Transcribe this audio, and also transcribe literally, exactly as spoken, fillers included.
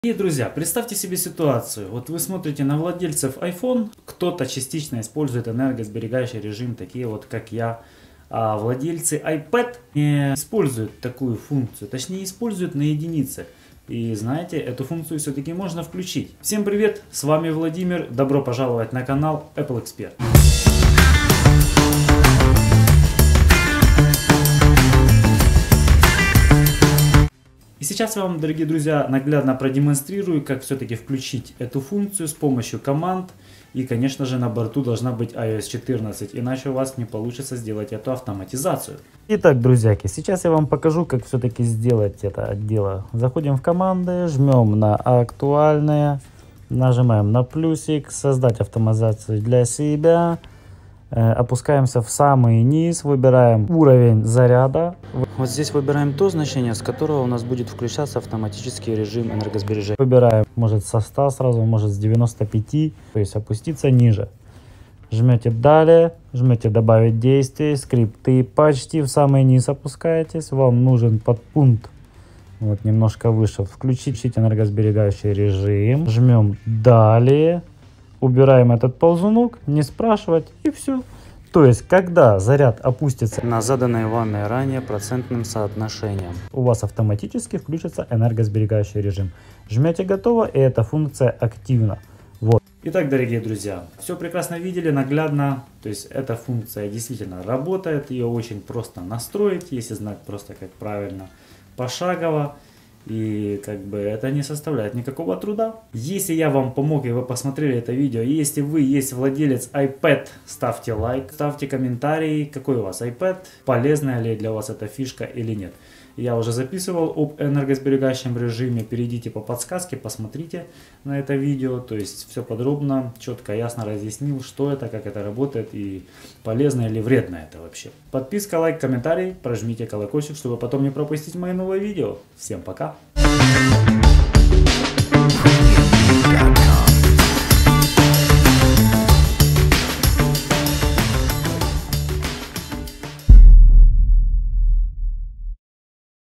И, друзья, представьте себе ситуацию. Вот вы смотрите на владельцев iPhone, кто-то частично использует энергосберегающий режим, такие вот как я. А владельцы iPad не используют такую функцию, точнее используют на единицы. И знаете, эту функцию все-таки можно включить. Всем привет, с вами Владимир, добро пожаловать на канал Apple Expert. И сейчас я вам, дорогие друзья, наглядно продемонстрирую, как все-таки включить эту функцию с помощью команд. И, конечно же, на борту должна быть ай о эс четырнадцать, иначе у вас не получится сделать эту автоматизацию. Итак, друзьяки, сейчас я вам покажу, как все-таки сделать это дело. Заходим в команды, жмем на актуальные, нажимаем на плюсик, создать автоматизацию для себя. Опускаемся в самый низ, выбираем уровень заряда. Вот здесь выбираем то значение, с которого у нас будет включаться автоматический режим энергосбережения. Выбираем, может со ста сразу, может с девяноста пяти, то есть опуститься ниже. Жмете далее, жмете добавить действие, скрипты, почти в самый низ опускаетесь. Вам нужен подпункт, вот немножко выше, включить энергосберегающий режим. Жмем далее. Убираем этот ползунок, не спрашивать, и все. То есть, когда заряд опустится на заданное вами ранее процентным соотношением, у вас автоматически включится энергосберегающий режим. Жмете готово, и эта функция активна. Вот. Итак, дорогие друзья, все прекрасно видели, наглядно. То есть, эта функция действительно работает, ее очень просто настроить, если знать просто как правильно, пошагово. И как бы это не составляет никакого труда. Если я вам помог и вы посмотрели это видео, и если вы есть владелец iPad, ставьте лайк, ставьте комментарий, какой у вас iPad, полезная ли для вас эта фишка или нет. Я уже записывал об энергосберегающем режиме, перейдите по подсказке, посмотрите на это видео, то есть все подробно, четко, ясно разъяснил, что это, как это работает и полезно или вредно это вообще. Подписка, лайк, комментарий, прожмите колокольчик, чтобы потом не пропустить мои новые видео. Всем пока!